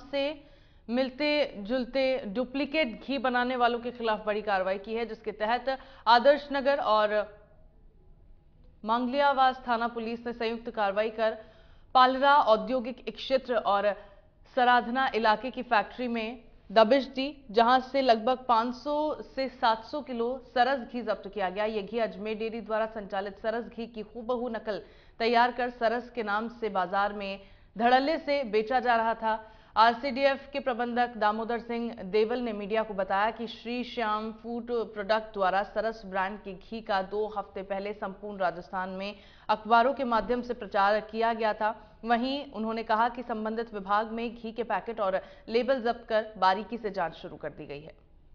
से मिलते जुलते डुप्लीकेट घी बनाने वालों के खिलाफ बड़ी कार्रवाई की है, जिसके तहत आदर्श नगर और मांगलियावास थाना पुलिस ने संयुक्त कार्रवाई कर पालरा औद्योगिक क्षेत्र और सराधना इलाके की फैक्ट्री में दबिश दी, जहां से लगभग 500 से 700 किलो सरस घी जब्त किया गया। यह घी अजमेर डेयरी द्वारा संचालित सरस घी की हूबहू नकल तैयार कर सरस के नाम से बाजार में धड़ल्ले से बेचा जा रहा था। आरसीडीएफ के प्रबंधक दामोदर सिंह देवल ने मीडिया को बताया कि श्री श्याम फूड प्रोडक्ट द्वारा सरस ब्रांड के घी का 2 हफ्ते पहले संपूर्ण राजस्थान में अखबारों के माध्यम से प्रचार किया गया था। वहीं उन्होंने कहा कि संबंधित विभाग में घी के पैकेट और लेबल जब्त कर बारीकी से जांच शुरू कर दी गई है।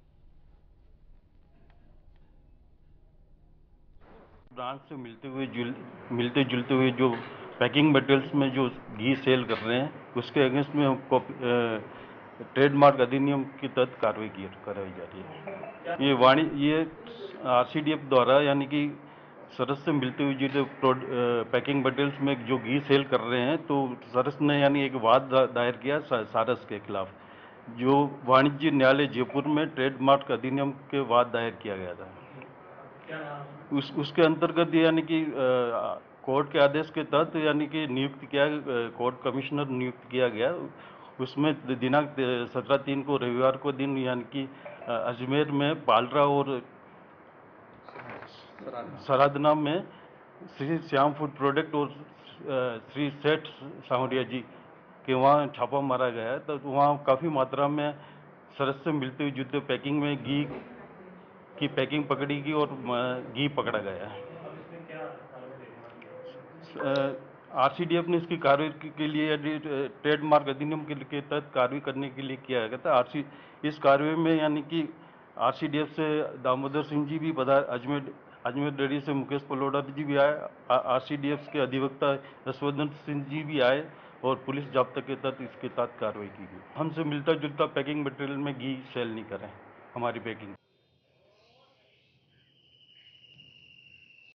ब्रांड से मिलते जुलते हुए जो पैकिंग मटेरियल्स में जो घी सेल कर रहे हैं, उसके अगेंस्ट में हमको ट्रेडमार्क अधिनियम के तहत कार्रवाई कराई जा रही है। ये आरसीडीएफ द्वारा यानी कि सरस से मिलते हुए जो पैकिंग मटेरियल्स में जो घी सेल कर रहे हैं, तो सरस ने यानी एक वाद दायर किया सारस के खिलाफ, जो वाणिज्य न्यायालय जयपुर में ट्रेडमार्क अधिनियम के वाद दायर किया गया था। उसके अंतर्गत यानी कि कोर्ट के आदेश के तहत यानी कि कोर्ट कमिश्नर नियुक्त किया गया। उसमें दिनांक 17/3 को रविवार को दिन यानी कि अजमेर में पालरा और सराधना में श्री श्याम फूड प्रोडक्ट और श्री सेठ सावरिया जी के वहाँ छापा मारा गया है। तो वहाँ काफ़ी मात्रा में सरस से मिलते हुए जुलते पैकिंग में घी की पैकिंग पकड़ी गई और घी पकड़ा गया है। आरसीडीएफ ने इसकी कार्रवाई के लिए ट्रेडमार्क अधिनियम के तहत कार्रवाई करने के लिए किया गया था। इस कार्रवाई में यानी कि आरसीडीएफ से दामोदर सिंह जी भी अजमेर डेयरी से मुकेश पलोड़ा जी भी आए, आरसीडीएफ के अधिवक्ता यशवर्धन सिंह जी भी आए और पुलिस जाब्ता के तहत इसके तहत कार्रवाई की गई। हमसे मिलता जुलता पैकिंग मटेरियल में घी सेल नहीं करें, हमारी पैकिंग